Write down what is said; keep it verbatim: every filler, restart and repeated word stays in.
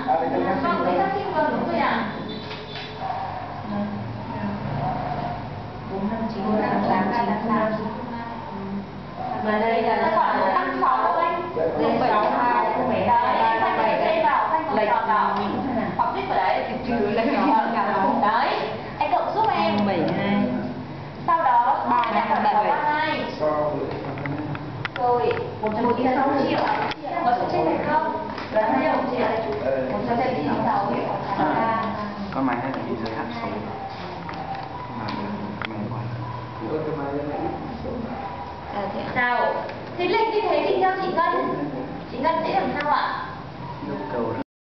Vâng, đấy là xin vâng đúng rồi ạ. bốn năm chín tám tám tám. Và đây là Nó gọi là tăng sáu đâu anh? đây bảy hai không bảy hai ba bảy đây vào thanh lệch đỏ đỏ hoặc viết vào đấy trừ lệch đấy anh cộng giúp em bảy hai sau đó ba đặt hai vào bảy ba hai rồi một trăm chín mươi sáu triệu có sự chênh lệch không? Bao nhiêu triệu? một trăm chín mươi sáu triệu. Con máy này là bị giới hạn số mà máy ngoài nào thì lệch như thế thì theo chị Ngân chị Ngân sẽ làm sao ạ? yêu cầu